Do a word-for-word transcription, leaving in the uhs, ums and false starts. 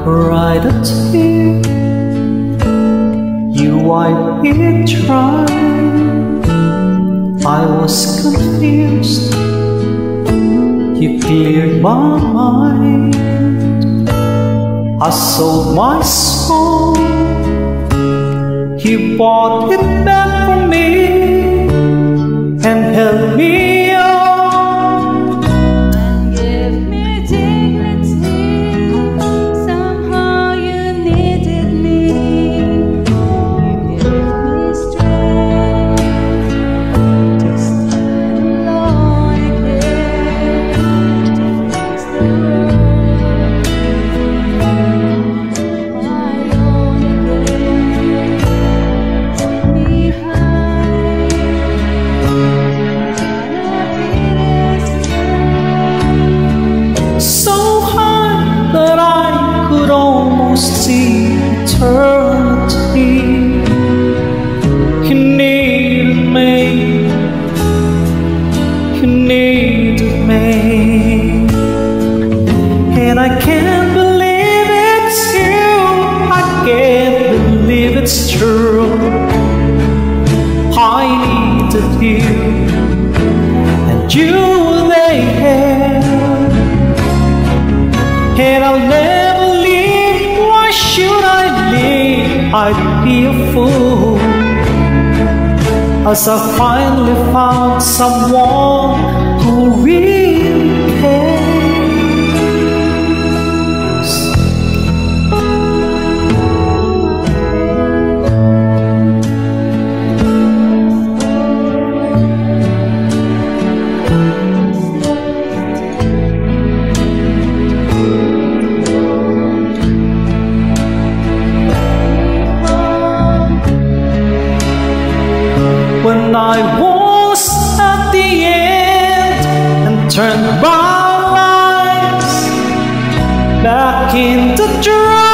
cried a tear, you wiped it dry. I was confused, you cleared my mind. I sold my soul, you bought it back for me and held me up and gave me dignity. Somehow you needed me. You gave me strength to stand alone again, to face the world my own again. Take me high so high that I could almost see eternity. You needed me, you needed me, and I can't believe it's you, I can't believe it's true. I needed you, and you were there. And I'll never leave, why should I leave? I'd be a fool. As I finally found someone who really cares. When I was at the end and turned my lights back into dry,